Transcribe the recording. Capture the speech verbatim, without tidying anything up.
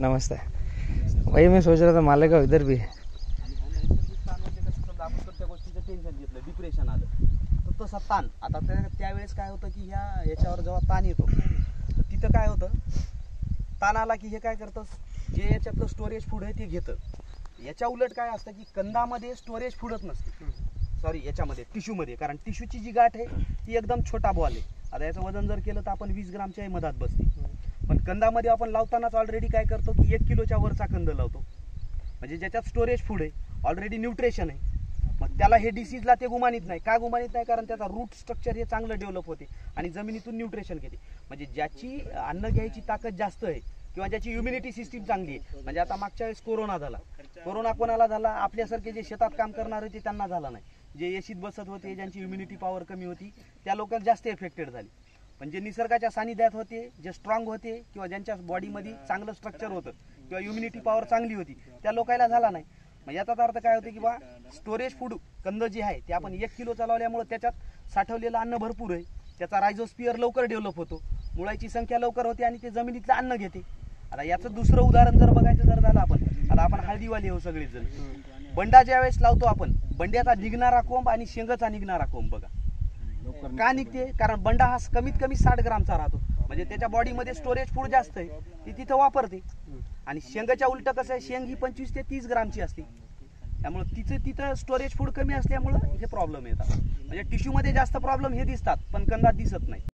नमस्ते। वही मैं सोच रहा था मालेगांव इधर भी है। डिप्रेशन आलं तर तसा ताण आता त्यावेळेस काय होतं की ह्या याच्यावर जेव्हा ताण येतो तर तिथं काय होतं, ताण आला की हे काय करतं, जे याच्यातलं स्टोरेज फूड आहे ते घेतं। याच्या उलट काय असतं की कंदामध्ये स्टोरेज फूडच नसते, सॉरी याच्यामध्ये टिश्यूमध्ये, कारण टिश्यूची जी गाठ आहे ती एकदम छोटा बॉल आहे। आता याचं वजन जर केलं तर आपण वीस ग्रामच्या मधात बसते, पण कंदामध्ये आपण लावतानाच ऑलरेडी काय करतो की एक किलोच्या वरचा कंद लावतो, म्हणजे ज्याच्यात स्टोरेज फूड आहे, ऑलरेडी न्यूट्रिशन आहे। मग त्याला हे डिसीजला ते गुमानित नाही। का गुमानित नाही? कारण त्याचा रूट स्ट्रक्चर हे चांगलं डेव्हलप होते आणि जमिनीतून न्यूट्रिशन घेते। म्हणजे ज्याची अन्न घ्यायची ताकद जास्त आहे किंवा ज्याची इम्युनिटी सिस्टीम चांगली आहे, म्हणजे आता मागच्या वेळेस कोरोना झाला, कोरोना कोणाला झाला? आपल्यासारखे जे शेतात काम करणारे होते त्यांना झाला नाही, जे एशीत बसत होते, ज्यांची इम्युनिटी पॉवर कमी होती त्या लोकांना जास्त इफेक्टेड झाली। पण जे निसर्गाच्या सानिध्यात होते, जे स्ट्रॉंग होते किंवा ज्यांच्या बॉडीमध्ये चांगलं स्ट्रक्चर होतं किंवा इम्युनिटी पॉवर चांगली होती त्या लोकांना झाला नाही। मग याचा अर्थ काय होते की बा स्टोरेज फूड कंद जे आहे ते आपण एक किलो चालवल्यामुळे त्याच्यात साठवलेलं अन्न भरपूर आहे, त्याचा रायझोस्पियर लवकर डेव्हलप होतो, मुळाची संख्या लवकर होते आणि ते जमिनीतलं अन्न घेते। आता याचं दुसरं उदाहरण जर बघायचं जर झालं, आपण आता आपण हळदीवाली हो सगळेच जण, बंडा ज्या वेळेस लावतो आपण, बंड्याचा निघणारा कोंब आणि शेंगाचा निघणारा कोंब बघा का निघते? कारण बंडा हा कमीत कमी साठ ग्रामचा राहतो, म्हणजे त्याच्या बॉडीमध्ये स्टोरेज फूड जास्त आहे, ती तिथं वापरते। आणि शेंगाच्या उलट कसं आहे, शेंग ही पंचवीस ते तीस ग्रामची असते, त्यामुळे तिचं तिथं स्टोरेज फूड कमी असल्यामुळं हे प्रॉब्लेम येतात। म्हणजे टिश्यूमध्ये जास्त प्रॉब्लेम हे दिसतात पण कंदात दिसत नाही।